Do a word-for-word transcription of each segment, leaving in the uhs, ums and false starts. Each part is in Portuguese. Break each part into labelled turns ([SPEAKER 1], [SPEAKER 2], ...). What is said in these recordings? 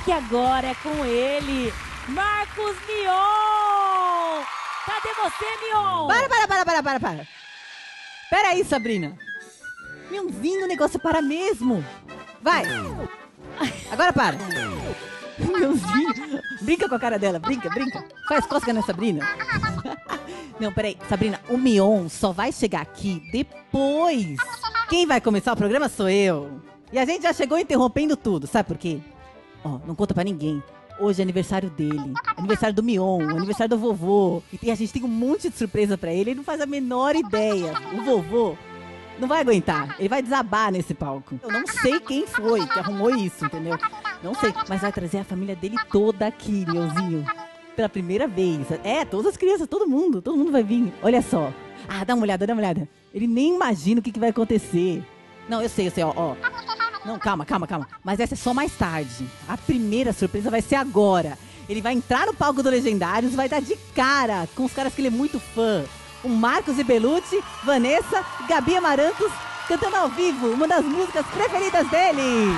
[SPEAKER 1] porque agora é com ele, Marcos Mion! Cadê você, Mion?
[SPEAKER 2] Para, para, para, para, para, para. Pera aí, Sabrina. Mionzinho, o negócio para mesmo. Vai. Agora para. Mionzinho. Brinca com a cara dela, brinca, brinca. Faz cócega na Sabrina. Não, peraí, Sabrina, o Mion só vai chegar aqui depois. Quem vai começar o programa sou eu. E a gente já chegou interrompendo tudo, sabe por quê? Ó, não conta pra ninguém. Hoje é aniversário dele, aniversário do Mion, aniversário do vovô. E tem, a gente tem um monte de surpresa pra ele, ele não faz a menor ideia. O vovô não vai aguentar, ele vai desabar nesse palco. Eu não sei quem foi que arrumou isso, entendeu? Não sei, mas vai trazer a família dele toda aqui, Mionzinho. Pela primeira vez. É, todas as crianças, todo mundo, todo mundo vai vir. Olha só. Ah, dá uma olhada, dá uma olhada. Ele nem imagina o que, que vai acontecer. Não, eu sei, eu sei, ó, ó. Não, calma, calma, calma. Mas essa é só mais tarde. A primeira surpresa vai ser agora. Ele vai entrar no palco do Legendários, vai dar de cara com os caras que ele é muito fã. O Marcos e Belucci, Vanessa e Gabi Amarantos cantando ao vivo uma das músicas preferidas dele.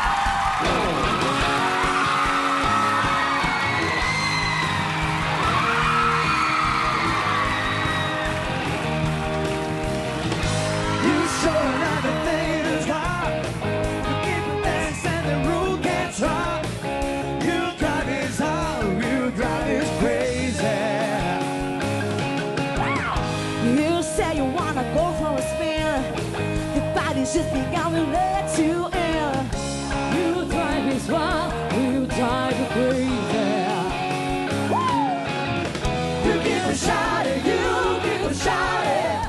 [SPEAKER 3] Just be gonna let you in. You drive me wild, you drive me crazy. You give a shot at you, give a shot at.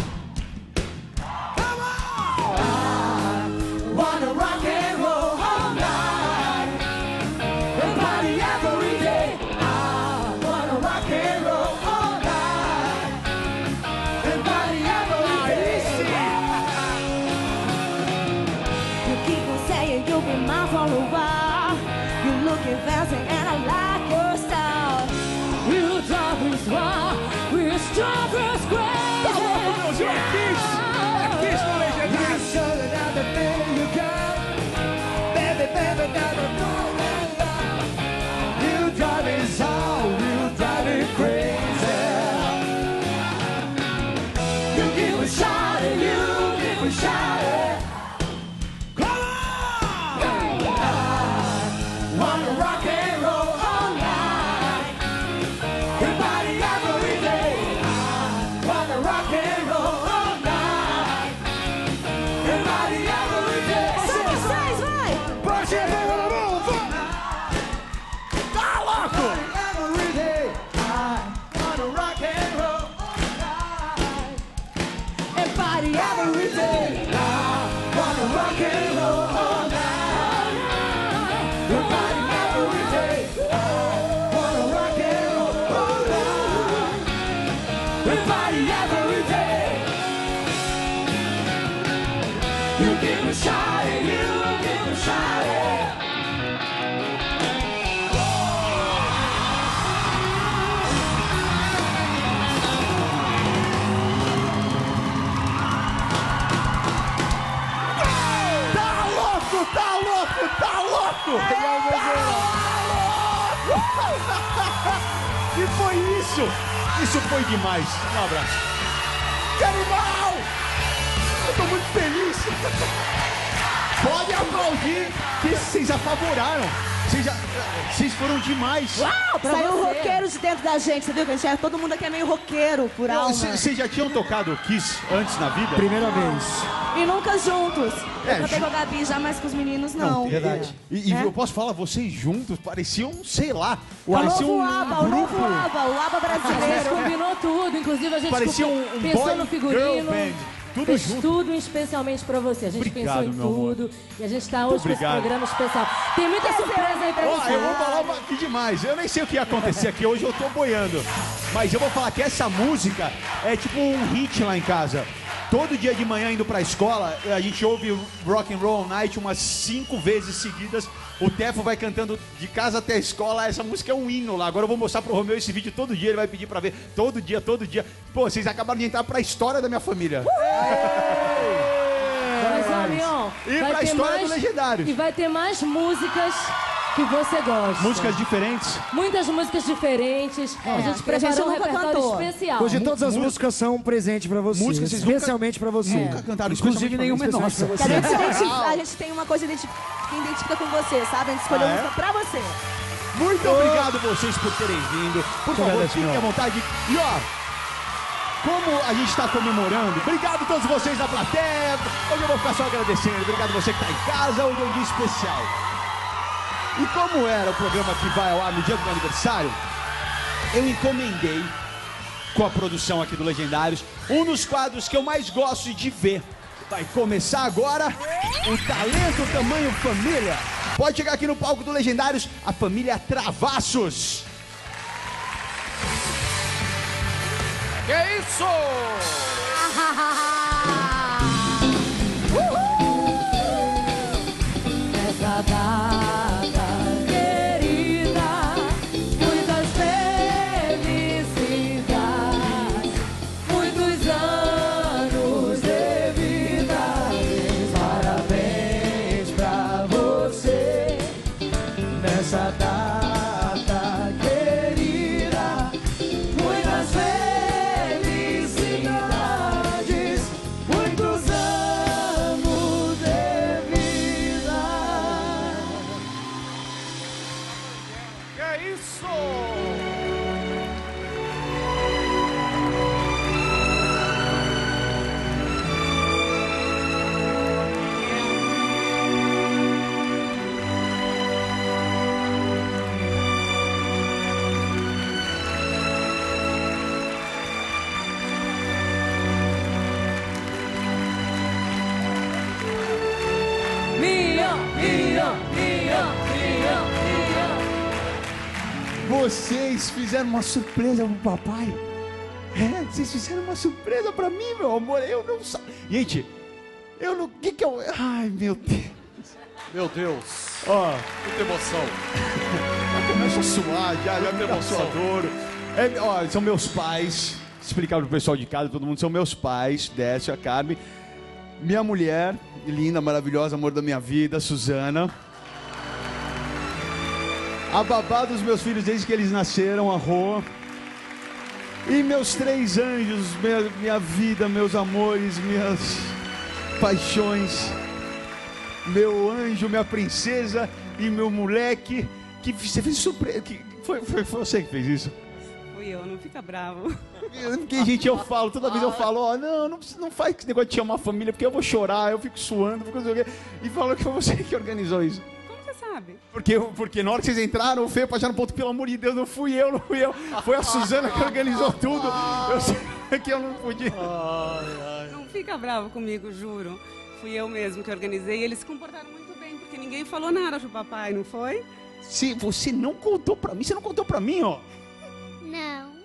[SPEAKER 3] Come on! I wanna rock and roll all night. And party every day. I wanna rock and roll all night. And party every day. You'll be mine for a while. You're looking fancy and I like your style. You drive me wild, we're strong as crazy.
[SPEAKER 4] Tá louco, Brasil, é Kiss! É Kiss no Legendário!
[SPEAKER 3] You show it out the thing you got. Baby, baby, baby, you drive me wild, you drive me crazy. You give a shot and you give a shot at.
[SPEAKER 4] E foi isso! Isso foi demais! Um abraço! Que animal! Eu tô muito feliz! Pode aplaudir que vocês apavoraram! Vocês, já, vocês foram demais!
[SPEAKER 2] Uau,
[SPEAKER 5] Saiu um roqueiro de dentro da gente, você viu que a gente é, todo mundo aqui é meio roqueiro por alma.
[SPEAKER 4] Vocês já tinham tocado Kiss antes na vida?
[SPEAKER 6] Primeira vez.
[SPEAKER 5] E nunca juntos.
[SPEAKER 4] É,
[SPEAKER 5] eu cantei com a Gabi já, mas com os meninos não.
[SPEAKER 6] Verdade.
[SPEAKER 4] E, e
[SPEAKER 5] É?
[SPEAKER 4] eu posso falar, vocês juntos pareciam, sei lá,
[SPEAKER 5] O
[SPEAKER 4] pareciam
[SPEAKER 5] novo
[SPEAKER 4] um
[SPEAKER 5] ABBA, o novo
[SPEAKER 4] grupo.
[SPEAKER 5] ABBA, o ABBA
[SPEAKER 1] A gente
[SPEAKER 5] brasileiro.
[SPEAKER 1] combinou tudo, inclusive a gente
[SPEAKER 4] Parecia
[SPEAKER 1] ficou-
[SPEAKER 4] um, um
[SPEAKER 1] pensou
[SPEAKER 4] boy
[SPEAKER 1] no
[SPEAKER 4] girl
[SPEAKER 1] figurino.
[SPEAKER 4] band. Tudo
[SPEAKER 1] Fez
[SPEAKER 4] junto.
[SPEAKER 1] tudo especialmente pra você. A gente
[SPEAKER 4] Obrigado,
[SPEAKER 1] pensou em
[SPEAKER 4] meu amor.
[SPEAKER 1] tudo. E a gente tá hoje com esse
[SPEAKER 4] obrigado.
[SPEAKER 1] programa especial. Tem muita surpresa aí pra
[SPEAKER 4] Ó,
[SPEAKER 1] você.
[SPEAKER 4] eu vou falar uma- aqui demais. Eu nem sei o que ia acontecer aqui. Hoje eu tô boiando. Mas eu vou falar que essa música é tipo um hit lá em casa. Todo dia de manhã indo pra escola, a gente ouve Rock and Roll Night umas cinco vezes seguidas. O Tefo vai cantando de casa até a escola. Essa música é um hino lá. Agora eu vou mostrar pro Romeu esse vídeo todo dia. Ele vai pedir pra ver todo dia, todo dia. Pô, vocês acabaram de entrar pra história da minha família.
[SPEAKER 1] Mas, ó, Leon,
[SPEAKER 4] E
[SPEAKER 1] vai
[SPEAKER 4] pra
[SPEAKER 1] ter
[SPEAKER 4] história
[SPEAKER 1] mais-
[SPEAKER 4] do Legendários.
[SPEAKER 1] E vai ter mais músicas
[SPEAKER 6] que você gosta.
[SPEAKER 4] Músicas diferentes.
[SPEAKER 6] Muitas músicas diferentes.
[SPEAKER 5] É,
[SPEAKER 6] a gente
[SPEAKER 5] porque a gente
[SPEAKER 6] preparou um
[SPEAKER 5] nunca
[SPEAKER 6] repertório
[SPEAKER 5] cantou.
[SPEAKER 6] especial.
[SPEAKER 7] Hoje todas as músicas são um presente pra você.
[SPEAKER 4] Músicas vocês nunca-
[SPEAKER 7] especialmente pra você.
[SPEAKER 4] Nunca cantaram,
[SPEAKER 7] Inclusive nenhuma é nossa.
[SPEAKER 5] Que a, gente se identifica, a gente tem uma coisa identi- que identifica com você, sabe? A gente escolheu
[SPEAKER 4] Ah, é?
[SPEAKER 5] música pra você.
[SPEAKER 4] Muito obrigado vocês por terem vindo. Por favor,
[SPEAKER 7] agradeço,
[SPEAKER 4] fiquem à
[SPEAKER 7] meu.
[SPEAKER 4] vontade. E ó, como a gente está comemorando, obrigado a todos vocês da plateia. Hoje eu vou ficar só agradecendo. Obrigado você que está em casa. Hoje é um dia especial. E como era o programa que vai ao ar no dia do meu aniversário, eu encomendei com a produção aqui do Legendários um dos quadros que eu mais gosto de ver. Vai começar agora o Talento Tamanho Família. Pode chegar aqui no palco do Legendários, a família Travassos.
[SPEAKER 8] Que isso?
[SPEAKER 6] Essa data querida, muitas felicidades, muitos anos de vida.
[SPEAKER 3] Parabéns pra você nessa data querida. Muitas felicidades, muitos anos de vida.
[SPEAKER 8] Que isso?
[SPEAKER 6] Minha, minha, minha, minha, minha.
[SPEAKER 4] Vocês fizeram uma surpresa pro papai? É, vocês fizeram uma surpresa pra mim, meu amor. Eu não sabia. Gente, eu não. O que que eu. Ai, meu Deus.
[SPEAKER 8] Meu Deus,
[SPEAKER 4] Ó,
[SPEAKER 8] muita emoção.
[SPEAKER 4] eu começo a suar já, já me
[SPEAKER 8] Muita
[SPEAKER 4] emoção.
[SPEAKER 8] emoção.
[SPEAKER 4] Adoro. É, ó, são meus pais. Explicar pro pessoal de casa, todo mundo, são meus pais, Décio, a Carmen. Minha mulher, linda, maravilhosa, amor da minha vida, Suzana. A babá dos meus filhos desde que eles nasceram, a Rô. E meus três anjos, minha, minha vida, meus amores, minhas paixões. Meu anjo, minha princesa e meu moleque. Que você fez surpresa. Que, foi, foi, foi você que fez isso?
[SPEAKER 9] Fui eu, não fica bravo.
[SPEAKER 4] Porque, gente, eu falo, toda vez eu falo, ó, não, não, precisa- não faz esse negócio de chamar a família, porque eu vou chorar, eu fico suando, fico não sei o quê. E falou que foi você que organizou isso.
[SPEAKER 9] Como você sabe?
[SPEAKER 4] Porque, porque na hora que vocês entraram, o Fê já no ponto, pelo amor de Deus, não fui eu, não fui eu. Foi a Suzana que organizou tudo. Eu sei que eu não podia.
[SPEAKER 9] Não fica bravo comigo, juro. Fui eu mesmo que organizei e eles se comportaram muito bem, porque ninguém falou nada pro papai, não foi?
[SPEAKER 4] Se você não contou pra mim, você não contou pra mim, ó.
[SPEAKER 10] Não.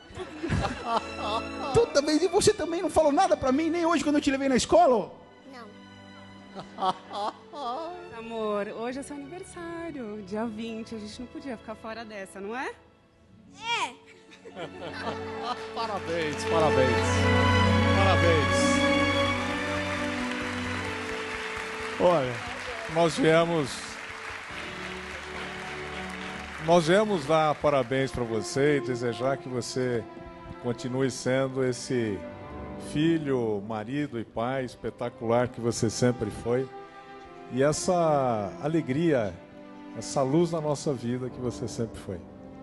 [SPEAKER 4] Toda vez, e você também não falou nada pra mim, nem hoje quando eu te levei na escola, ó.
[SPEAKER 10] Não.
[SPEAKER 9] Amor, hoje é seu aniversário, dia vinte, a gente não podia ficar fora dessa, não é?
[SPEAKER 8] Parabéns, parabéns. Parabéns. Olha, nós viemos. Nós viemos dar parabéns para você e desejar que você continue sendo esse filho, marido e pai espetacular que você sempre foi. E essa alegria, essa luz na nossa vida que você sempre foi.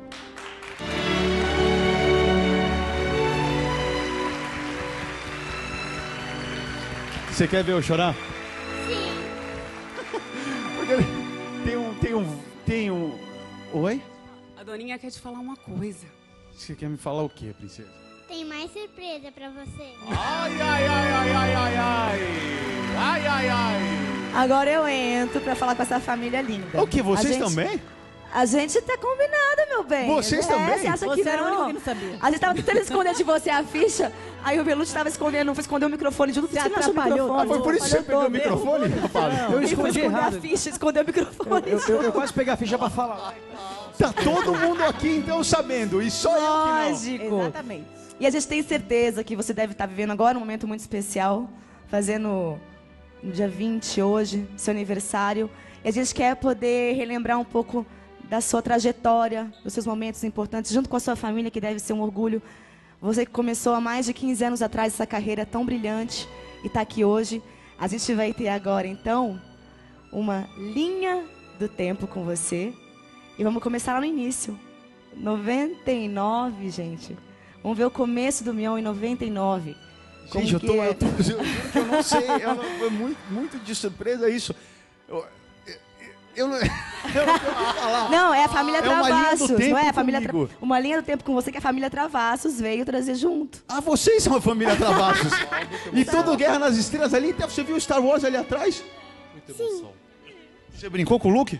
[SPEAKER 4] Você quer ver eu chorar?
[SPEAKER 10] Sim.
[SPEAKER 4] Porque tem um, tem um, tem um... Oi?
[SPEAKER 9] A Doninha quer te falar uma coisa.
[SPEAKER 4] Você quer me falar o quê, princesa?
[SPEAKER 10] Tem mais surpresa pra você.
[SPEAKER 8] Ai, ai, ai, ai, ai, ai, ai. Ai, ai, ai.
[SPEAKER 5] Agora eu entro pra falar com essa família linda.
[SPEAKER 4] O que, vocês
[SPEAKER 5] A gente-
[SPEAKER 4] também?
[SPEAKER 5] A gente tá combinado, meu bem.
[SPEAKER 4] Vocês
[SPEAKER 5] é,
[SPEAKER 4] também?
[SPEAKER 5] Você acha
[SPEAKER 2] Você
[SPEAKER 5] que
[SPEAKER 2] era o único
[SPEAKER 5] não?
[SPEAKER 2] que não sabia.
[SPEAKER 5] A gente tava tentando esconder de você a ficha, aí o Belucci tava escondendo, foi esconder o microfone junto,
[SPEAKER 2] Você
[SPEAKER 5] você não achou o
[SPEAKER 2] atrapalhou.
[SPEAKER 5] microfone.
[SPEAKER 4] Ah, foi por isso que você perdeu o
[SPEAKER 5] Atrapalhou
[SPEAKER 4] microfone, rapaz?
[SPEAKER 7] Eu
[SPEAKER 5] Ele foi
[SPEAKER 7] escondi
[SPEAKER 5] esconder
[SPEAKER 7] errado.
[SPEAKER 5] a ficha, escondeu o microfone.
[SPEAKER 7] Eu, eu, eu quase peguei a ficha pra falar.
[SPEAKER 4] Tá todo mundo aqui, então, sabendo. E só eu
[SPEAKER 5] Lógico.
[SPEAKER 2] Exatamente.
[SPEAKER 5] E a gente tem certeza que você deve estar vivendo agora um momento muito especial, fazendo no dia vinte, hoje, seu aniversário. E a gente quer poder relembrar um pouco da sua trajetória, dos seus momentos importantes, junto com a sua família, que deve ser um orgulho. Você que começou há mais de quinze anos atrás essa carreira tão brilhante e está aqui hoje. A gente vai ter agora, então, uma linha do tempo com você. E vamos começar lá no início. noventa e nove, gente. Vamos ver o começo do Mion em noventa e nove.
[SPEAKER 4] Gente, eu, tô,
[SPEAKER 5] é?
[SPEAKER 4] eu, tô, eu juro que eu não sei, eu não, foi muito, muito de surpresa isso. Eu, eu, eu, não, eu não tenho o que falar.
[SPEAKER 5] Não, é a família
[SPEAKER 4] É uma linha do
[SPEAKER 5] Travassos,
[SPEAKER 4] tempo
[SPEAKER 5] não é? A família
[SPEAKER 4] comigo.
[SPEAKER 5] Tra... Uma linha do tempo com você que a família Travassos veio trazer junto.
[SPEAKER 4] Ah, vocês são a família Travassos. E todo Guerra nas Estrelas ali, até você viu Star Wars ali atrás?
[SPEAKER 10] Muita emoção.
[SPEAKER 4] Você brincou com o Luke?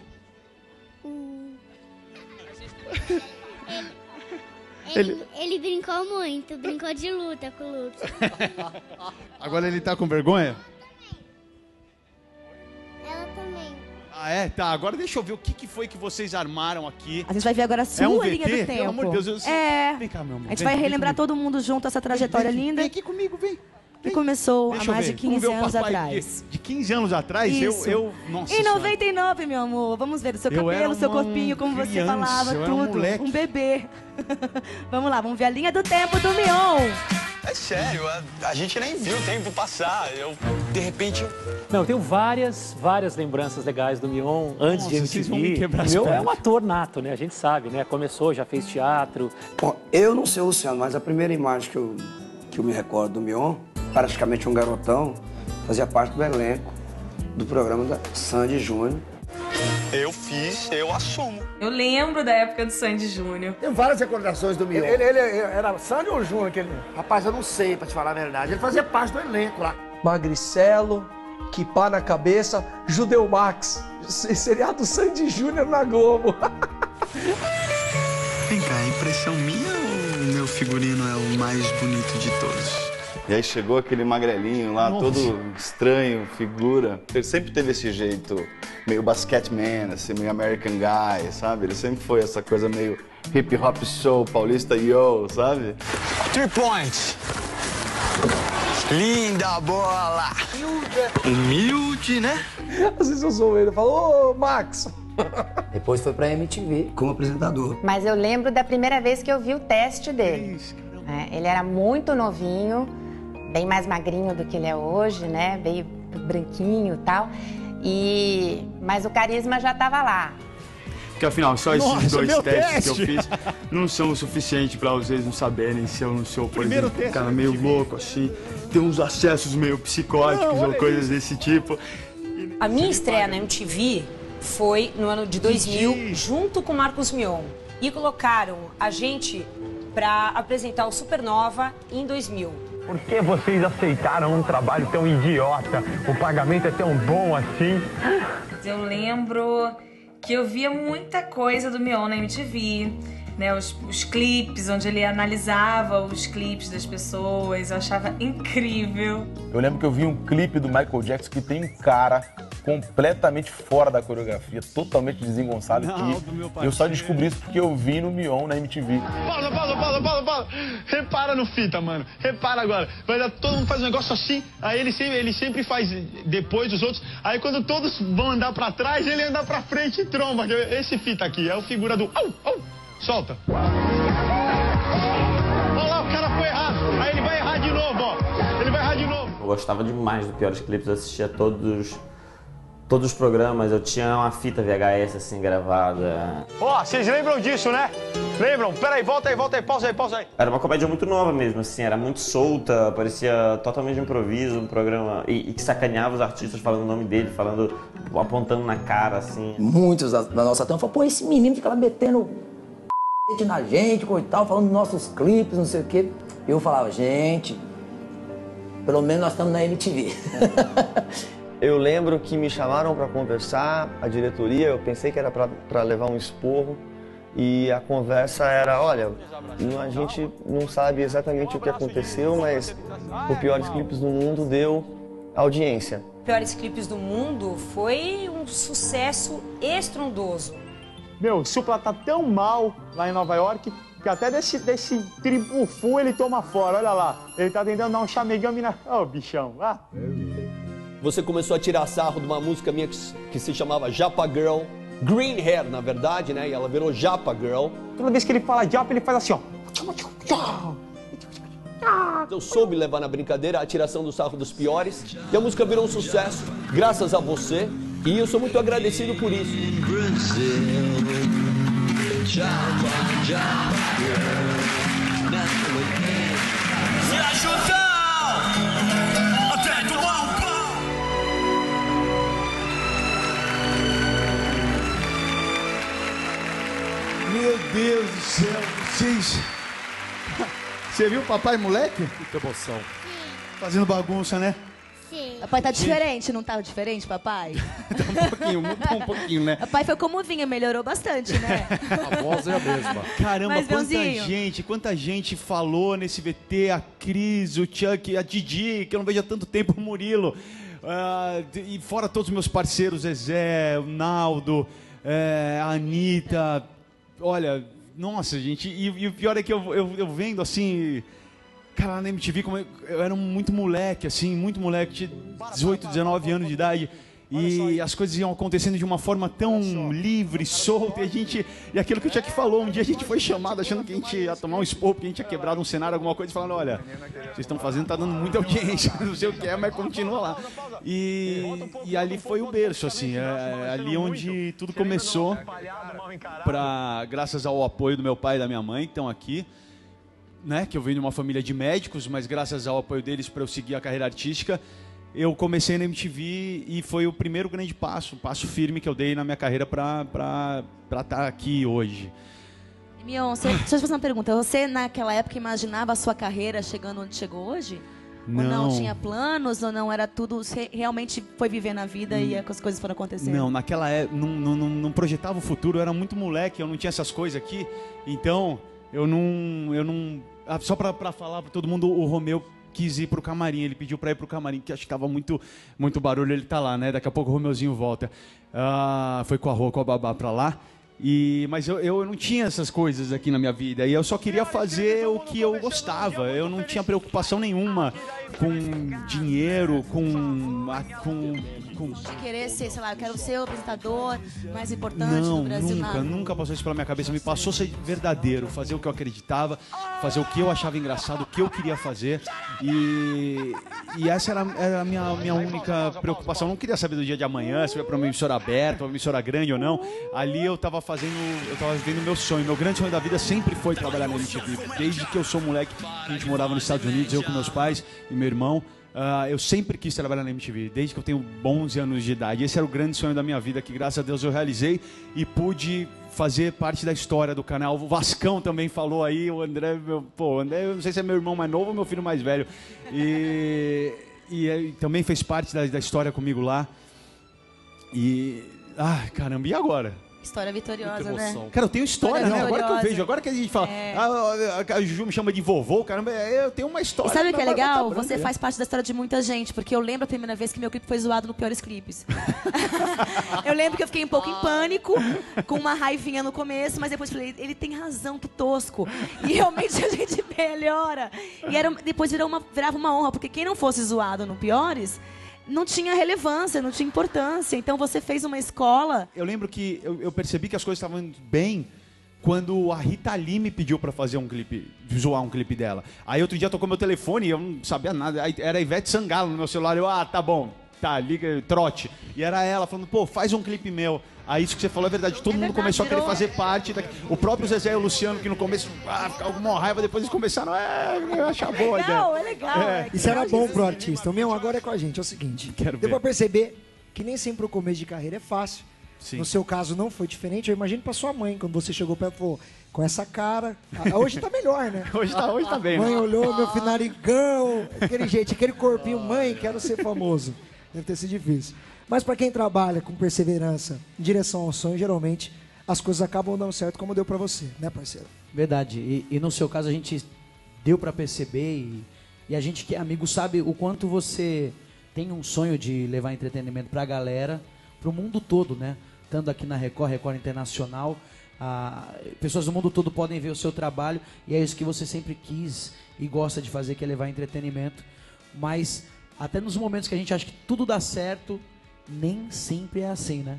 [SPEAKER 10] Ele, ele, ele brincou muito, brincou de luta com o Luke.
[SPEAKER 4] Agora ele tá com vergonha?
[SPEAKER 10] Ela também.
[SPEAKER 4] Ah, é? Tá, agora deixa eu ver o que, que foi que vocês armaram aqui.
[SPEAKER 5] A gente vai ver agora a sua
[SPEAKER 4] É um
[SPEAKER 5] linha
[SPEAKER 4] V T?
[SPEAKER 5] do tempo.
[SPEAKER 4] Pelo amor de Deus, eu sei.
[SPEAKER 5] É.
[SPEAKER 4] Vem cá, meu amor.
[SPEAKER 5] A gente
[SPEAKER 4] Vem,
[SPEAKER 5] vai
[SPEAKER 4] vem
[SPEAKER 5] relembrar
[SPEAKER 4] comigo.
[SPEAKER 5] todo mundo junto essa trajetória
[SPEAKER 4] Vem, vem,
[SPEAKER 5] linda.
[SPEAKER 4] Vem aqui comigo, vem.
[SPEAKER 5] Que começou
[SPEAKER 4] Deixa
[SPEAKER 5] há
[SPEAKER 4] eu
[SPEAKER 5] mais
[SPEAKER 4] ver.
[SPEAKER 5] de
[SPEAKER 4] Vamos
[SPEAKER 5] quinze
[SPEAKER 4] ver o
[SPEAKER 5] anos
[SPEAKER 4] papai
[SPEAKER 5] atrás.
[SPEAKER 4] De, de quinze anos atrás,
[SPEAKER 5] Isso.
[SPEAKER 4] eu, eu... Nossa
[SPEAKER 5] Em
[SPEAKER 4] Senhora.
[SPEAKER 5] noventa e nove, meu amor, vamos ver o seu
[SPEAKER 4] Eu era
[SPEAKER 5] cabelo, o seu
[SPEAKER 4] uma
[SPEAKER 5] corpinho, como você
[SPEAKER 4] criança,
[SPEAKER 5] falava,
[SPEAKER 4] eu era um
[SPEAKER 5] tudo.
[SPEAKER 4] moleque.
[SPEAKER 5] Um bebê. Vamos lá, vamos ver a linha do tempo do Mion.
[SPEAKER 11] É sério, a, a gente nem viu o tempo passar. Eu, de repente... Eu...
[SPEAKER 12] Não, eu tenho várias, várias lembranças legais do Mion antes
[SPEAKER 4] Nossa,
[SPEAKER 12] de M T V.
[SPEAKER 4] vocês vão me quebrar as
[SPEAKER 12] O Mion é
[SPEAKER 4] pernas.
[SPEAKER 12] um ator nato, né? A gente sabe, né? Começou, já fez teatro.
[SPEAKER 13] Bom, eu não sei o Luciano, mas a primeira imagem que eu, que eu me recordo do Mion, praticamente um garotão, fazia parte do elenco do programa da Sandy Júnior.
[SPEAKER 11] Eu fiz, eu assumo.
[SPEAKER 14] Eu lembro da época do Sandy Júnior.
[SPEAKER 7] Tem várias recordações do Mion. Ele, ele, ele era Sandy ou Júnior? Aquele... Rapaz, eu não sei, pra te falar a verdade. Ele fazia parte do elenco lá.
[SPEAKER 15] Magricelo, Kipá na cabeça, Judeu Max. Seriado Sandy Júnior na Globo.
[SPEAKER 11] Vem cá, é impressão minha ou o meu figurino é o mais bonito de todos?
[SPEAKER 16] E aí chegou aquele magrelinho lá,
[SPEAKER 11] Nossa.
[SPEAKER 16] todo estranho, figura. Ele sempre teve esse jeito meio basquetman, assim, meio American guy, sabe? Ele sempre foi essa coisa meio hip hop soul, paulista yo, sabe?
[SPEAKER 11] Three points. Linda bola. Humilde, né?
[SPEAKER 15] Às vezes eu sou ele, eu falo, ô Max.
[SPEAKER 13] Depois foi pra M T V como apresentador.
[SPEAKER 17] Mas eu lembro da primeira vez que eu vi o teste dele. É, ele era muito novinho, bem mais magrinho do que ele é hoje, né? Bem branquinho e tal. E... Mas o carisma já estava lá.
[SPEAKER 18] Porque afinal, só esses
[SPEAKER 4] Nossa,
[SPEAKER 18] dois
[SPEAKER 4] meu
[SPEAKER 18] testes
[SPEAKER 4] teste.
[SPEAKER 18] que eu fiz não são o suficiente pra vocês não saberem se eu não sou, por
[SPEAKER 4] Primeiro
[SPEAKER 18] exemplo, um
[SPEAKER 4] teste
[SPEAKER 18] cara
[SPEAKER 4] da
[SPEAKER 18] meio
[SPEAKER 4] M T V.
[SPEAKER 18] louco, assim, tem uns acessos meio psicóticos
[SPEAKER 4] Não,
[SPEAKER 18] ou
[SPEAKER 4] olha
[SPEAKER 18] coisas
[SPEAKER 4] isso.
[SPEAKER 18] desse tipo.
[SPEAKER 19] A minha estreia na M T V foi no ano de dois mil, junto com Marcos Mion. E colocaram a gente para apresentar o Supernova em dois mil.
[SPEAKER 20] Por que vocês aceitaram um trabalho tão idiota? O pagamento é tão bom assim?
[SPEAKER 14] Eu lembro que eu via muita coisa do Mion na M T V, né? Os, os clipes, onde ele analisava os clipes das pessoas, eu achava incrível.
[SPEAKER 21] Eu lembro que eu vi um clipe do Michael Jackson que tem um cara completamente fora da coreografia, totalmente desengonçado.
[SPEAKER 4] Não,
[SPEAKER 21] que
[SPEAKER 4] do meu
[SPEAKER 21] eu só
[SPEAKER 4] parceiro.
[SPEAKER 21] descobri isso porque eu vi no Mion na M T V.
[SPEAKER 11] Pausa, pausa, pausa, pausa, pausa. Repara no fita, mano. Repara agora. Vai dar, todo mundo faz um negócio assim, aí ele sempre, ele sempre faz depois dos outros. Aí quando todos vão andar pra trás, ele anda pra frente e tromba. Esse fita aqui é o figura do... Au, au, solta. Olha lá, o cara foi errado. Aí ele vai errar de novo, ó. Ele vai errar de novo.
[SPEAKER 22] Eu gostava demais do Piores Clipes, eu assistia todos, todos os programas, eu tinha uma fita V H S assim gravada.
[SPEAKER 11] Ó, vocês lembram disso, né? Lembram? Peraí, volta aí, volta aí, pausa aí, pausa aí.
[SPEAKER 22] Era uma comédia muito nova mesmo, assim, era muito solta, parecia totalmente de improviso, um programa, e, e que sacaneava os artistas falando o nome dele, falando, apontando na cara, assim.
[SPEAKER 13] Muitos da, da nossa turma falaram, pô, esse menino fica lá metendo c... na gente, coisa e tal, falando dos nossos clipes, não sei o quê. E eu falava, gente, pelo menos nós estamos na M T V.
[SPEAKER 23] Eu lembro que me chamaram para conversar, a diretoria, eu pensei que era para levar um esporro. E a conversa era, olha, a gente não sabe exatamente o que aconteceu, mas o Piores Clipes do Mundo deu audiência.
[SPEAKER 19] Piores Clipes do Mundo foi um sucesso estrondoso.
[SPEAKER 24] Meu, o Supla tá tão mal lá em Nova York que até desse, desse tribufu ele toma fora, olha lá. Ele tá tentando dar um chamegame na... Ô, oh, bichão, ah.
[SPEAKER 25] Você começou a tirar sarro de uma música minha que, que se chamava Japa Girl.
[SPEAKER 1] green hair, na verdade, né? E ela virou Japa Girl.
[SPEAKER 24] Toda vez que ele fala Japa, ele faz assim, ó.
[SPEAKER 1] Eu soube levar na brincadeira a tiração do sarro dos piores. E a música virou um sucesso, graças a você. E eu sou muito agradecido por isso.
[SPEAKER 3] Se ajudam até tomar um pão.
[SPEAKER 4] Meu Deus do céu, vocês... Você viu o papai moleque?
[SPEAKER 1] Muita emoção.
[SPEAKER 4] Fazendo bagunça, né?
[SPEAKER 10] Sim.
[SPEAKER 5] Papai tá diferente, não tá diferente, papai?
[SPEAKER 4] Um pouquinho, mudou um pouquinho, né?
[SPEAKER 5] Papai foi como vinha, melhorou bastante, né?
[SPEAKER 1] A voz é a mesma.
[SPEAKER 4] Caramba,
[SPEAKER 5] Mas,
[SPEAKER 4] quanta
[SPEAKER 5] Leãozinho.
[SPEAKER 4] gente, quanta gente falou nesse V T, a Cris, o Chuck, a Didi, que eu não vejo há tanto tempo, o Murilo. Uh, e fora todos os meus parceiros, Zezé, o Naldo, é, a Anitta. Olha, nossa, gente, e, e o pior é que eu, eu, eu vendo assim... Cara, na M T V, como eu, eu era muito moleque, assim, muito moleque, tinha dezoito, dezenove anos de idade. E as coisas iam acontecendo de uma forma tão livre, solta, e a gente... E aquilo que o Chuck falou, um dia a gente foi chamado achando que a gente ia tomar um esporro, porque a gente tinha quebrado um cenário, alguma coisa, e falando, olha, vocês estão fazendo, tá dando muita audiência, não sei o que é, mas continua lá. E, e ali foi o berço, assim, é, ali onde tudo começou, pra, graças ao apoio do meu pai e da minha mãe, que estão aqui, né, que eu venho de uma família de médicos, mas graças ao apoio deles para eu seguir a carreira artística, eu comecei na M T V e foi o primeiro grande passo, um passo firme que eu dei na minha carreira para estar aqui hoje.
[SPEAKER 5] Mion, você, deixa eu te fazer uma pergunta. Você, naquela época, imaginava a sua carreira chegando onde chegou hoje?
[SPEAKER 4] Não.
[SPEAKER 5] Ou não tinha planos, ou não era tudo... Você realmente foi vivendo a vida hum. e as coisas foram acontecendo?
[SPEAKER 4] Não, naquela época, não, não, não, não projetava o futuro, eu era muito moleque, eu não tinha essas coisas aqui, então eu não... Eu não só para falar para todo mundo, o Romeu quis ir pro camarim, ele pediu para ir pro camarim, que acho que tava muito, muito barulho, ele tá lá, né? Daqui a pouco o Romeuzinho volta. Ah, foi com a Rô, com a Babá para lá. E, mas eu, eu não tinha essas coisas aqui na minha vida, e eu só queria fazer o que eu gostava, eu não tinha preocupação nenhuma com dinheiro, com... com, com...
[SPEAKER 5] De querer ser, sei lá, eu quero ser o apresentador mais importante
[SPEAKER 4] não,
[SPEAKER 5] do Brasil.
[SPEAKER 4] Nunca,
[SPEAKER 5] nada.
[SPEAKER 4] nunca passou isso pela minha cabeça, me passou ser verdadeiro, fazer o que eu acreditava, fazer o que eu achava engraçado, o que eu queria fazer, e, e essa era, era a minha, minha única preocupação. Eu não queria saber do dia de amanhã, se ia para uma emissora aberta, uma emissora grande ou não. Ali eu estava fazendo, eu estava vivendo o meu sonho, meu grande sonho da vida sempre foi trabalhar na M T V, desde que eu sou moleque, a gente morava nos Estados Unidos, eu com meus pais e meu irmão. Uh, eu sempre quis trabalhar na M T V, desde que eu tenho onze anos de idade. Esse era o grande sonho da minha vida, que graças a Deus eu realizei e pude fazer parte da história do canal. O Vascão também falou aí, o André, meu, pô, o André, eu não sei se é meu irmão mais novo ou meu filho mais velho. E, e, e também fez parte da, da história comigo lá. E, ai, caramba, e agora?
[SPEAKER 5] História vitoriosa, né?
[SPEAKER 4] Cara, eu tenho história,
[SPEAKER 5] história
[SPEAKER 4] né? Agora que eu vejo, agora que a gente fala,
[SPEAKER 5] é.
[SPEAKER 4] ah, a Juju me chama de vovô, caramba, eu tenho uma história.
[SPEAKER 5] E sabe o que é legal?
[SPEAKER 4] Branca.
[SPEAKER 5] Você faz parte da história de muita gente, porque eu lembro a primeira vez que meu clipe foi zoado no Piores Clipes. Eu lembro que eu fiquei um pouco em pânico, com uma raivinha no começo, mas depois falei, ele tem razão, que tosco. E realmente a gente melhora. E era, depois virou uma, virava uma honra, porque quem não fosse zoado no Piores... não tinha relevância, não tinha importância. Então você fez uma escola.
[SPEAKER 4] Eu lembro que eu, eu percebi que as coisas estavam indo bem quando a Rita Lee me pediu pra fazer um clipe, zoar um clipe dela. Aí outro dia tocou meu telefone e eu não sabia nada. Aí era a Ivete Sangalo no meu celular. Eu, ah, tá bom, tá, liga, trote. E era ela falando, pô, faz um clipe meu. Aí isso que você falou é verdade, todo é mundo verdade, começou virou... a querer fazer parte. Da... O próprio Zezé e o Luciano, que no começo ah, ficava com uma raiva, depois eles começaram a é, achar boa a ideia.
[SPEAKER 5] É legal, é.
[SPEAKER 6] Isso era bom pro artista. O meu agora é com a gente, é o seguinte.
[SPEAKER 4] Quero
[SPEAKER 6] deu
[SPEAKER 4] ver.
[SPEAKER 6] pra perceber que nem sempre o começo de carreira é fácil.
[SPEAKER 4] Sim.
[SPEAKER 6] No seu caso não foi diferente. Eu imagino pra sua mãe, quando você chegou perto e falou, com essa cara... Hoje tá melhor, né?
[SPEAKER 4] Hoje tá, hoje tá bem.
[SPEAKER 6] Mãe
[SPEAKER 4] né?
[SPEAKER 6] olhou, meu filho narigão, aquele jeito, aquele corpinho, mãe, quero ser famoso. Deve ter sido difícil. Mas para quem trabalha com perseverança em direção ao sonho, geralmente as coisas acabam dando certo, como deu para você, né, parceiro?
[SPEAKER 9] Verdade. E, e no seu caso a gente deu para perceber e, e a gente que é amigo sabe o quanto você tem um sonho de levar entretenimento para a galera, para o mundo todo, né? Tanto aqui na Record, Record Internacional, ah, pessoas do mundo todo podem ver o seu trabalho e é isso que você sempre quis e gosta de fazer, que é levar entretenimento. Mas até nos momentos que a gente acha que tudo dá certo, nem sempre é assim, né?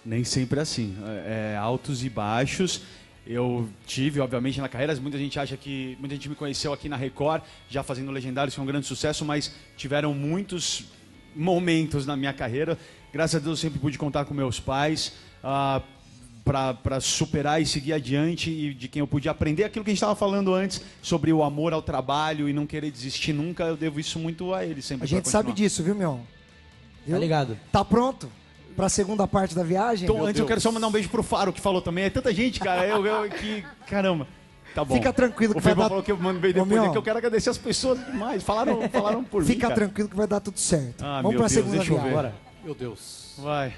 [SPEAKER 4] Nem sempre assim. É, altos e baixos. Eu tive, obviamente, na carreira, muita gente acha que... Muita gente me conheceu aqui na Record, já fazendo Legendários, que é um grande sucesso, mas tiveram muitos momentos na minha carreira. Graças a Deus eu sempre pude contar com meus pais uh, para superar e seguir adiante, e de quem eu pude aprender aquilo que a gente estava falando antes, sobre o amor ao trabalho e não querer desistir nunca. Eu devo isso muito a eles sempre.
[SPEAKER 6] A gente sabe disso, viu, Mion?
[SPEAKER 9] Tá ligado?
[SPEAKER 6] Tá pronto para a segunda parte da viagem?
[SPEAKER 4] Então, antes Deus. eu quero só mandar um beijo pro Faro, que falou também. É tanta gente, cara, eu, eu que... Caramba. Tá bom.
[SPEAKER 6] Fica tranquilo que
[SPEAKER 4] o
[SPEAKER 6] vai
[SPEAKER 4] dar...
[SPEAKER 6] falou
[SPEAKER 4] que eu mando bem depois, é que eu quero agradecer as pessoas demais. Falaram, falaram por
[SPEAKER 6] Fica
[SPEAKER 4] mim,
[SPEAKER 6] tranquilo que vai dar tudo certo.
[SPEAKER 4] Ah,
[SPEAKER 6] Vamos para a segunda
[SPEAKER 4] deixa eu
[SPEAKER 6] viagem.
[SPEAKER 4] ver.
[SPEAKER 6] Bora.
[SPEAKER 9] Meu Deus.
[SPEAKER 4] Vai.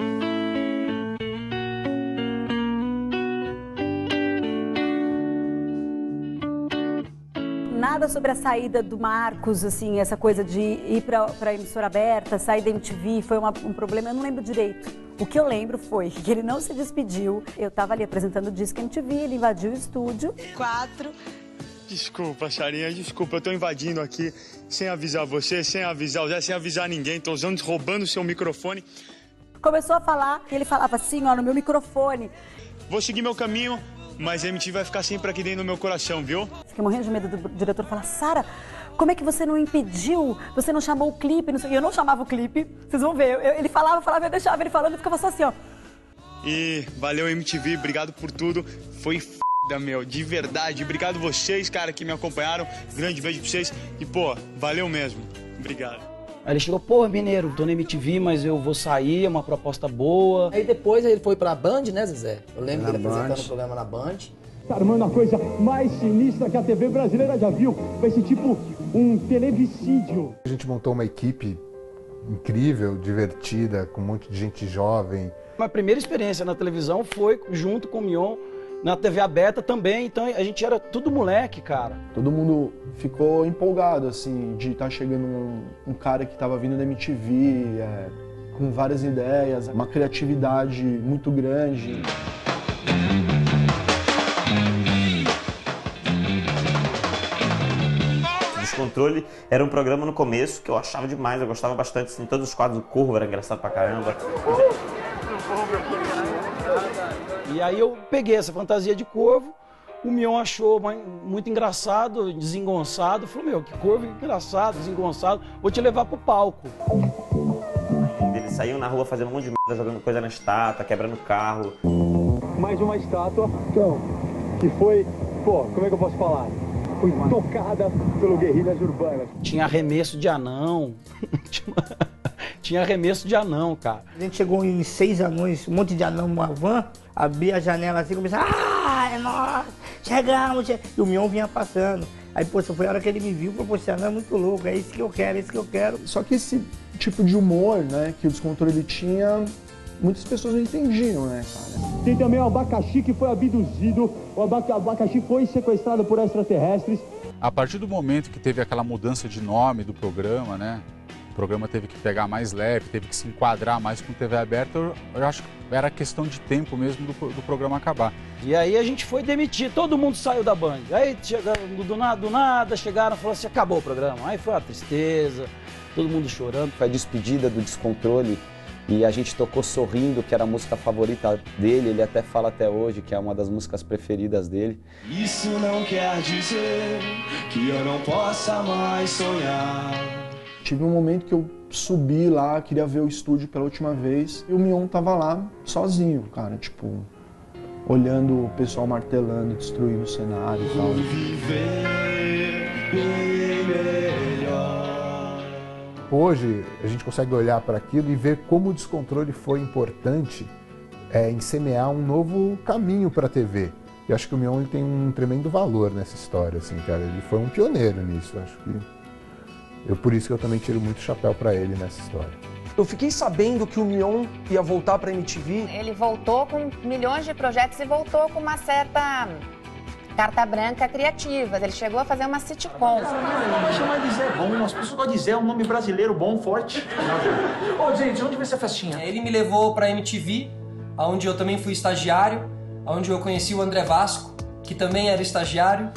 [SPEAKER 2] Nada sobre a saída do Marcos, assim, essa coisa de ir para a emissora aberta, sair da M T V, foi uma, um problema, eu não lembro direito. O que eu lembro foi que ele não se despediu, eu estava ali apresentando o Disque M T V, ele invadiu o estúdio.
[SPEAKER 24] Quatro. Desculpa, Charinha, desculpa, eu tô invadindo aqui sem avisar você, sem avisar o Zé, sem avisar ninguém, tô usando, roubando o seu microfone.
[SPEAKER 2] Começou a falar, e ele falava assim, ó, no meu microfone.
[SPEAKER 24] Vou seguir meu caminho, mas a M T V vai ficar sempre aqui dentro do meu coração, viu?
[SPEAKER 2] Fiquei morrendo de medo do diretor falar, Sara, como é que você não impediu? Você não chamou o clipe? Não sei. E eu não chamava o clipe, vocês vão ver. Eu, ele falava, falava, eu deixava ele falando e ficava só assim, ó.
[SPEAKER 24] E valeu, M T V, obrigado por tudo. Foi f***, meu, de verdade. Obrigado vocês, cara, que me acompanharam. Grande beijo pra vocês. E, pô, valeu mesmo. Obrigado.
[SPEAKER 7] Aí ele chegou, pô, Mineiro, tô na M T V, mas eu vou sair, é uma proposta boa. Aí depois ele foi pra Band, né, Zezé? Eu lembro dele apresentando o programa na Band.
[SPEAKER 24] Armando, a coisa mais sinistra que a T V brasileira já viu. Vai ser tipo um televicídio.
[SPEAKER 8] A gente montou uma equipe incrível, divertida, com um monte de gente jovem.
[SPEAKER 7] Minha primeira experiência na televisão foi junto com o Mion, na T V aberta também, então a gente era tudo moleque, cara.
[SPEAKER 12] Todo mundo ficou empolgado, assim, de estar tá chegando um, um cara que estava vindo da M T V, é, com várias ideias, uma criatividade muito grande.
[SPEAKER 22] Descontrole era um programa no começo que eu achava demais, eu gostava bastante, assim, todos os quadros do Corvo era engraçado pra caramba.
[SPEAKER 7] E aí eu peguei essa fantasia de corvo, o Mion achou muito engraçado, desengonçado, falou, meu, que corvo engraçado, desengonçado, vou te levar pro palco.
[SPEAKER 22] Eles saíam na rua fazendo um monte de merda, jogando coisa na estátua, quebrando carro.
[SPEAKER 24] Mais uma estátua, então, que foi, pô, como é que eu posso falar? Foi tocada pelo Guerrilhas Urbanas.
[SPEAKER 7] Tinha arremesso de anão, tinha arremesso de anão, cara.
[SPEAKER 25] A gente chegou em seis anões, um monte de anão numa van, abria a janela assim e começava, ah, é nós, chegamos, chegamos. E o Mion vinha passando. Aí, pô, foi a hora que ele me viu, falou, pô, esse anão é muito louco, é isso que eu quero, é isso que eu quero.
[SPEAKER 12] Só que esse tipo de humor, né, que o Descontrole tinha, muitas pessoas não entendiam, né, cara.
[SPEAKER 24] Tem também o abacaxi que foi abduzido, o abacaxi foi sequestrado por extraterrestres.
[SPEAKER 26] A partir do momento que teve aquela mudança de nome do programa, né, o programa teve que pegar mais leve, teve que se enquadrar mais com T V aberta, eu, eu acho que era questão de tempo mesmo do, do programa acabar.
[SPEAKER 7] E aí a gente foi demitir, todo mundo saiu da Band. Aí chegaram, do, nada, do nada chegaram e falaram assim, acabou o programa. Aí foi uma tristeza, todo mundo chorando.
[SPEAKER 27] Foi a despedida do Descontrole e a gente tocou Sorrindo, que era a música favorita dele, ele até fala até hoje que é uma das músicas preferidas dele.
[SPEAKER 3] Isso não quer dizer que eu não possa mais sonhar.
[SPEAKER 12] Tive um momento que eu subi lá, queria ver o estúdio pela última vez, e o Mion tava lá sozinho, cara, tipo, olhando o pessoal martelando, destruindo o cenário e tal.
[SPEAKER 3] Vou viver bem melhor.
[SPEAKER 8] Hoje a gente consegue olhar para aquilo e ver como o Descontrole foi importante é, em semear um novo caminho para a T V. E acho que o Mion ele tem um tremendo valor nessa história, assim, cara, ele foi um pioneiro nisso, acho que... Eu, por isso que eu também tiro muito chapéu pra ele nessa história.
[SPEAKER 15] Eu fiquei sabendo que o Mion ia voltar pra M T V.
[SPEAKER 17] Ele voltou com milhões de projetos e voltou com uma certa carta branca criativa. Ele chegou a fazer uma sitcom.
[SPEAKER 28] Chama de Zé Bom, as pessoas gostam de Zé, é um nome brasileiro bom, forte. Ô, gente, onde vai ser a festinha?
[SPEAKER 29] Ele me levou pra M T V, onde eu também fui estagiário, onde eu conheci o André Vasco, que também era estagiário.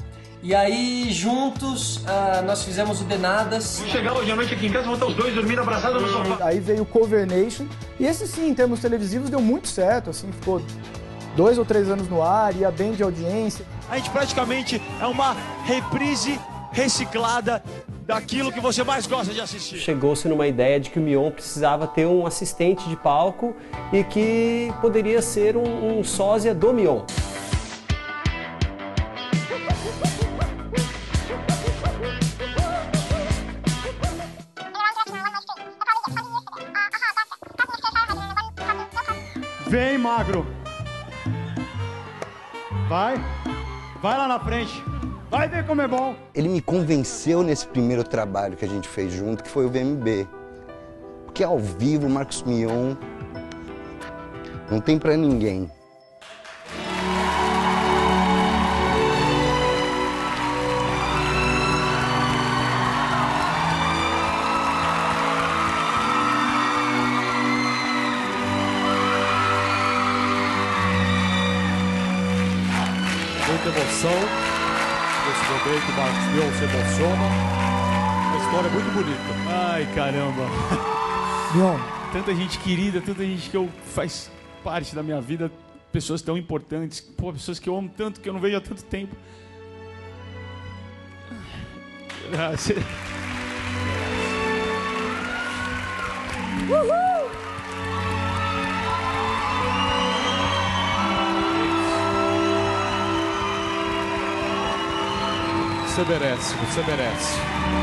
[SPEAKER 29] E aí, juntos, uh, nós fizemos o Denadas.
[SPEAKER 28] Chegar hoje à noite aqui em casa, vão estar os dois dormindo abraçados no sofá.
[SPEAKER 11] Aí veio o Cover Nation, e esse sim, em termos televisivos, deu muito certo, assim, ficou dois ou três anos no ar, ia bem de audiência.
[SPEAKER 4] A gente praticamente é uma reprise reciclada daquilo que você mais gosta de assistir.
[SPEAKER 1] Chegou-se numa ideia de que o Mion precisava ter um assistente de palco e que poderia ser um, um sósia do Mion.
[SPEAKER 4] Vem, magro. Vai. Vai lá na frente. Vai ver como é bom.
[SPEAKER 13] Ele me convenceu nesse primeiro trabalho que a gente fez junto, que foi o V M B. Porque ao vivo, o Marcos Mion não tem pra ninguém.
[SPEAKER 14] Muita emoção. Nesse momento, o Marcos Mion se emociona. Uma história muito bonita.
[SPEAKER 4] Ai, caramba.
[SPEAKER 6] Mion.
[SPEAKER 4] Tanta gente querida, tanta gente que eu faz parte da minha vida, pessoas tão importantes, pô, pessoas que eu amo tanto, que eu não vejo há tanto tempo. Ah, você...
[SPEAKER 6] Uhul!
[SPEAKER 14] Você merece, você merece.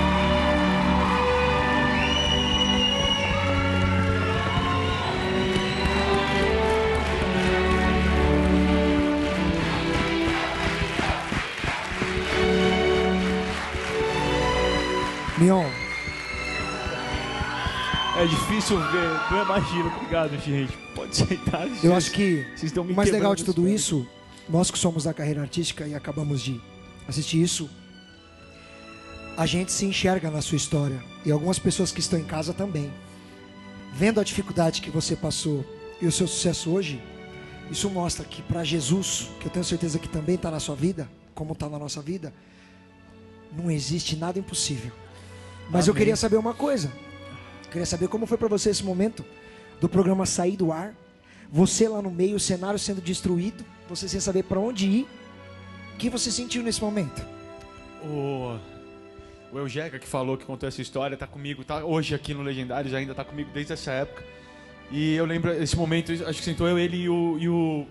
[SPEAKER 6] Mion.
[SPEAKER 4] É difícil ver, não imagino. Obrigado, gente. Pode sentar.
[SPEAKER 6] Eu acho que
[SPEAKER 4] Vocês estão me
[SPEAKER 6] o mais legal
[SPEAKER 4] quebrando
[SPEAKER 6] de tudo
[SPEAKER 4] os
[SPEAKER 6] isso, nós que somos da carreira artística e acabamos de assistir isso, a gente se enxerga na sua história. E algumas pessoas que estão em casa também. Vendo a dificuldade que você passou e o seu sucesso hoje, isso mostra que para Jesus, que eu tenho certeza que também está na sua vida, como está na nossa vida, não existe nada impossível. Mas
[SPEAKER 4] Amém.
[SPEAKER 6] eu queria saber uma coisa. Eu queria saber como foi para você esse momento do programa sair do ar, você lá no meio, o cenário sendo destruído, você sem saber para onde ir. O que você sentiu nesse momento?
[SPEAKER 4] O, o Eugeca, que falou, que contou essa história, tá comigo, tá hoje aqui no Legendários, ainda tá comigo desde essa época. E eu lembro esse momento, acho que sentou eu, ele e o, e o,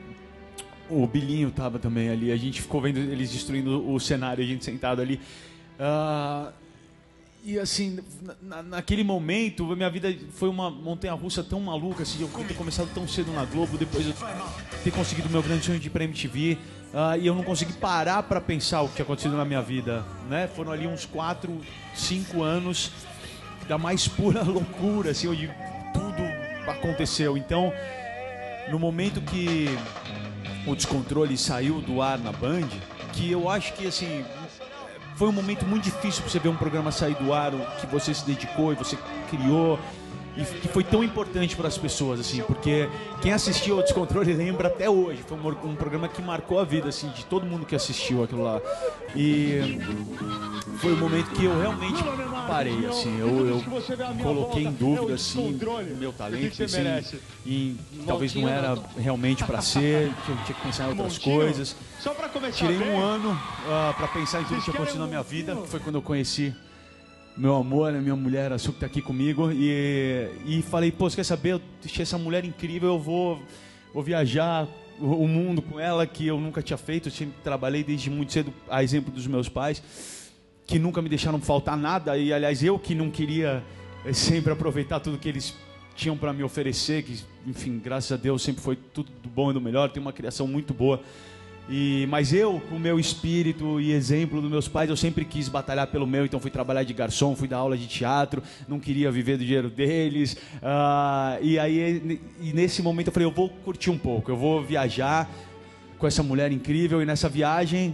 [SPEAKER 4] o Bilinho tava também ali. A gente ficou vendo eles destruindo o cenário, a gente sentado ali. Uh, e assim, na, naquele momento, minha vida foi uma montanha-russa tão maluca, assim, eu ter começado tão cedo na Globo, depois eu ter conseguido o meu grande sonho de ir pra M T V. Uh, e eu não consegui parar para pensar o que tinha acontecido na minha vida, né? Foram ali uns quatro, cinco anos da mais pura loucura, assim, onde tudo aconteceu. Então, no momento que o Descontrole saiu do ar na Band, que eu acho que, assim, foi um momento muito difícil para você ver um programa sair do ar, que você se dedicou e você criou, e que foi tão importante para as pessoas, assim, porque quem assistiu ao Descontrole lembra até hoje. Foi um, um programa que marcou a vida, assim, de todo mundo que assistiu aquilo lá. E foi o momento que eu realmente parei, assim, eu, eu coloquei em dúvida, assim, o meu talento, pensei em, em talvez não era realmente para ser, que eu tinha que pensar em outras coisas. Tirei um ano uh, para pensar em tudo que tinha acontecido na minha vida, que foi quando eu conheci meu amor, a minha mulher, a Su, que tá aqui comigo, e, e falei, pô, você quer saber, eu achei essa mulher incrível, eu vou, vou viajar o, o mundo com ela, que eu nunca tinha feito, eu sempre trabalhei desde muito cedo, a exemplo dos meus pais, que nunca me deixaram faltar nada, e aliás, eu que não queria sempre aproveitar tudo que eles tinham para me oferecer, que, enfim, graças a Deus sempre foi tudo do bom e do melhor, tenho uma criação muito boa. E, mas eu, com o meu espírito e exemplo dos meus pais, eu sempre quis batalhar pelo meu, então fui trabalhar de garçom, fui dar aula de teatro, não queria viver do dinheiro deles. Uh, e aí, e nesse momento eu falei, eu vou curtir um pouco, eu vou viajar com essa mulher incrível, e nessa viagem...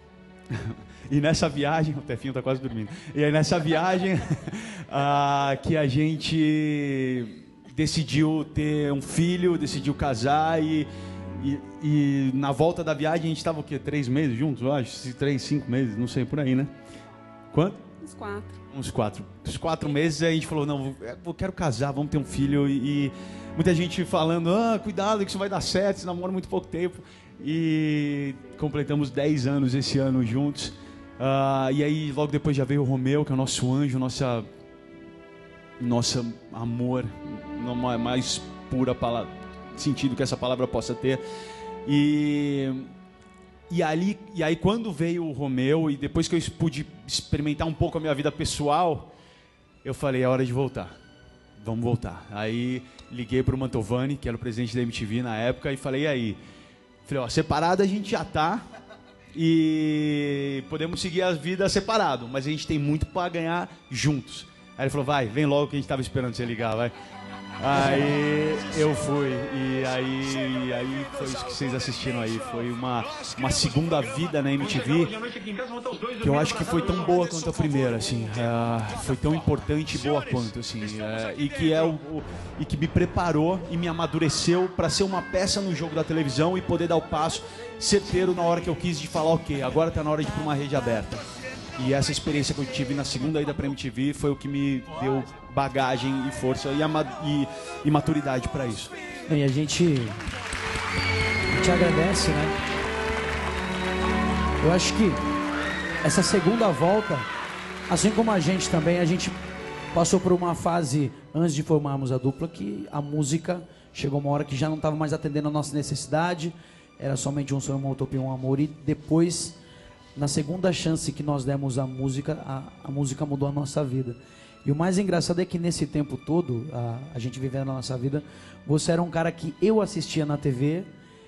[SPEAKER 4] e nessa viagem... O Tefinho tá quase dormindo. E aí nessa viagem uh, que a gente decidiu ter um filho, decidiu casar e... E, e na volta da viagem a gente estava o quê? Três meses juntos, eu acho? Três, cinco meses, não sei, por aí, né? Quanto?
[SPEAKER 5] Uns quatro.
[SPEAKER 4] Uns quatro. Uns quatro meses a gente falou, não, eu quero casar, vamos ter um filho. E, e muita gente falando, ah, cuidado que isso vai dar certo, você namora muito pouco tempo. E completamos dez anos esse ano juntos. Uh, e aí logo depois já veio o Romeu, que é o nosso anjo, nossa, nossa amor, na mais pura palavra, sentido que essa palavra possa ter. E... E, ali, e aí quando veio o Romeu, e depois que eu pude experimentar um pouco a minha vida pessoal, eu falei, é hora de voltar, vamos voltar. Aí liguei para o Mantovani, que era o presidente da M T V na época, e falei, e aí? Falei, ó, separado a gente já tá, e podemos seguir a vida separado, mas a gente tem muito para ganhar juntos. Aí ele falou, vai, vem logo que a gente estava esperando você ligar, vai. Aí eu fui, e aí, e aí foi isso que vocês assistiram aí, foi uma, uma segunda vida na M T V, que eu acho que foi tão boa quanto a primeira, assim, uh, foi tão importante e boa quanto, assim, uh, e, que é o, o, e que me preparou e me amadureceu para ser uma peça no jogo da televisão e poder dar o passo certeiro na hora que eu quis de falar, ok, agora tá na hora de ir para uma rede aberta. E essa experiência que eu tive na segunda ida para a M T V foi o que me deu bagagem e força e, e, e maturidade para isso.
[SPEAKER 9] Bem, a gente, a gente agradece, né? Eu acho que essa segunda volta, assim como a gente também, a gente passou por uma fase antes de formarmos a dupla que a música chegou uma hora que já não estava mais atendendo a nossa necessidade, era somente um sonho, uma utopia, um amor, e depois, na segunda chance que nós demos à música, a, a música mudou a nossa vida. E o mais engraçado é que nesse tempo todo, a, a gente vivendo a nossa vida, você era um cara que eu assistia na T V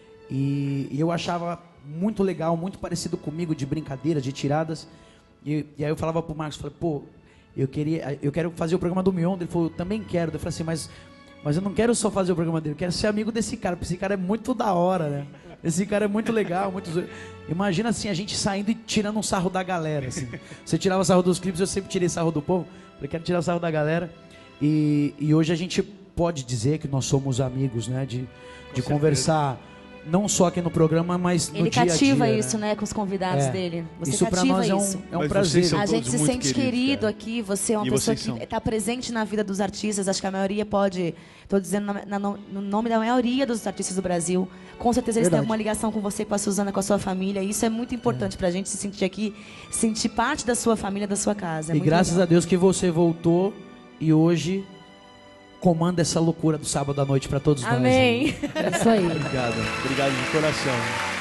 [SPEAKER 9] e, e eu achava muito legal, muito parecido comigo, de brincadeiras, de tiradas. E, e aí eu falava pro Marcos, falei, pô, eu, queria, eu quero fazer o programa do Mion. Ele falou, eu também quero. Eu falei assim, mas, mas eu não quero só fazer o programa dele, eu quero ser amigo desse cara, porque esse cara é muito da hora, né? Esse cara é muito legal, muito... Imagina assim, a gente saindo e tirando um sarro da galera, assim. Você tirava sarro dos clipes, eu sempre tirei sarro do povo. Eu quero tirar sarro da galera. E, e hoje a gente pode dizer que nós somos amigos, né? De, de conversar, não só aqui no programa, mas no
[SPEAKER 10] Ele
[SPEAKER 9] dia a dia.
[SPEAKER 10] Ele cativa isso, né? Com os convidados
[SPEAKER 9] É.
[SPEAKER 10] dele. Você
[SPEAKER 9] Isso pra
[SPEAKER 10] cativa
[SPEAKER 9] nós é um-
[SPEAKER 10] isso.
[SPEAKER 9] é um Mas prazer. vocês são
[SPEAKER 10] A gente
[SPEAKER 9] todos
[SPEAKER 10] se
[SPEAKER 9] muito
[SPEAKER 10] sente
[SPEAKER 9] queridos,
[SPEAKER 10] querido
[SPEAKER 9] cara.
[SPEAKER 10] aqui. Você é uma
[SPEAKER 9] E
[SPEAKER 10] pessoa
[SPEAKER 9] vocês
[SPEAKER 10] que
[SPEAKER 9] são.
[SPEAKER 10] está presente na vida dos artistas. Acho que a maioria pode... Estou dizendo na- na- no nome da maioria dos artistas do Brasil. Com certeza eles têm
[SPEAKER 6] Verdade.
[SPEAKER 10] alguma ligação com você, com a Suzana, com a sua família. E isso é muito importante pra gente se sentir aqui, sentir parte da sua família, da sua casa. É
[SPEAKER 9] E
[SPEAKER 10] muito
[SPEAKER 9] graças
[SPEAKER 10] legal.
[SPEAKER 9] a Deus que você voltou e hoje comanda essa loucura do sábado à noite para todos
[SPEAKER 10] Amém.
[SPEAKER 9] nós.
[SPEAKER 10] É isso aí.
[SPEAKER 4] Obrigado, obrigado de coração.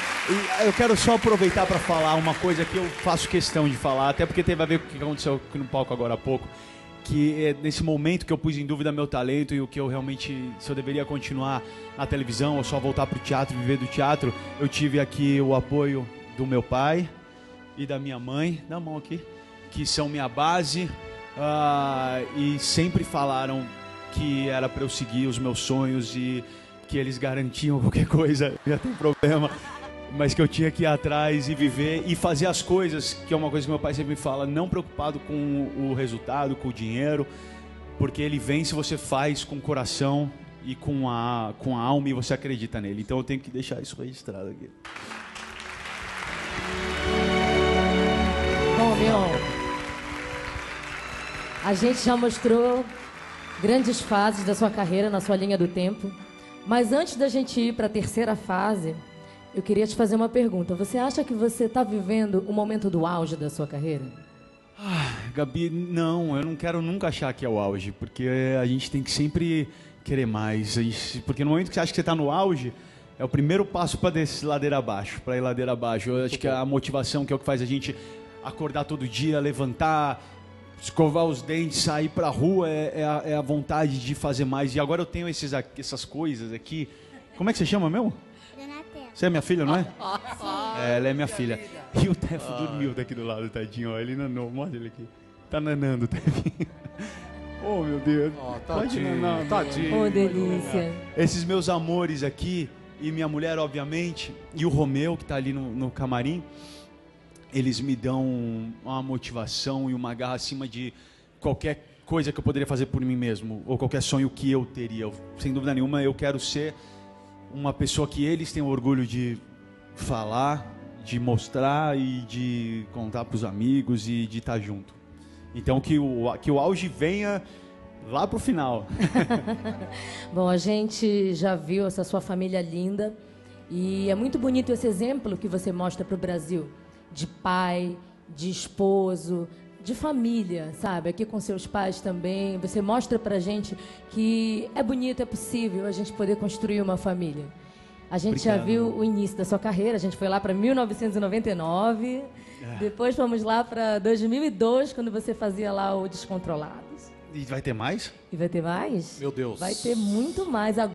[SPEAKER 4] E eu quero só aproveitar para falar uma coisa que eu faço questão de falar, até porque teve a ver com o que aconteceu aqui no palco agora há pouco, que é nesse momento que eu pus em dúvida meu talento e o que eu realmente, se eu deveria continuar na televisão ou só voltar para o teatro, viver do teatro, eu tive aqui o apoio do meu pai e da minha mãe, dá a mão aqui, que são minha base, ah, e sempre falaram que era para eu seguir os meus sonhos e que eles garantiam qualquer coisa, já tem problema, mas que eu tinha que ir atrás e viver e fazer as coisas, que é uma coisa que meu pai sempre me fala, não preocupado com o resultado, com o dinheiro, porque ele vem se você faz com o coração e com a, com a alma e você acredita nele. Então eu tenho que deixar isso registrado aqui.
[SPEAKER 16] Bom, Mion, a gente já mostrou grandes fases da sua carreira na sua linha do tempo, mas antes da gente ir para a terceira fase, eu queria te fazer uma pergunta. Você acha que você está vivendo o momento do auge da sua carreira?
[SPEAKER 4] Gabi, não, eu não quero nunca achar que é o auge, porque a gente tem que sempre querer mais. A gente- porque no momento que você acha que você está no auge, é o primeiro passo para descer ladeira abaixo, para ir ladeira abaixo. Eu acho que a motivação que é o que faz a gente acordar todo dia, levantar, escovar os dentes, sair pra rua, é, é a, é a vontade de fazer mais. E agora eu tenho esses, aqui- essas coisas aqui. Como é que você chama mesmo? Você é minha filha, não é? É, ela é minha filha. E o Tefo dormiu daqui do lado, tadinho. Ó. Ele nanou, mostra ele aqui. Tá nanando, Tefinho. Oh, meu Deus. Pode
[SPEAKER 14] tadinho,
[SPEAKER 4] nanar,
[SPEAKER 14] tadinho.
[SPEAKER 16] Oh, delícia.
[SPEAKER 4] Esses meus amores aqui, e minha mulher, obviamente, e o Romeu, que tá ali no, no camarim, eles me dão uma motivação e uma garra acima de qualquer coisa que eu poderia fazer por mim mesmo, ou qualquer sonho que eu teria. Eu, sem dúvida nenhuma, eu quero ser uma pessoa que eles têm orgulho de falar, de mostrar e de contar para os amigos e de estar junto. Então que o, que o auge venha lá pro final.
[SPEAKER 16] Bom, a gente já viu essa sua família linda e é muito bonito esse exemplo que você mostra para o Brasil de pai, de esposo, de família, sabe? Aqui com seus pais também. Você mostra pra gente que é bonito, é possível a gente poder construir uma família. A gente
[SPEAKER 4] Obrigado.
[SPEAKER 16] já viu o início da sua carreira, a gente foi lá para mil novecentos e noventa e nove,
[SPEAKER 4] É.
[SPEAKER 16] depois fomos lá para dois mil e dois, quando você fazia lá o Descontrolados.
[SPEAKER 4] E vai ter mais?
[SPEAKER 16] E vai ter mais?
[SPEAKER 14] Meu Deus.
[SPEAKER 16] Vai ter muito mais.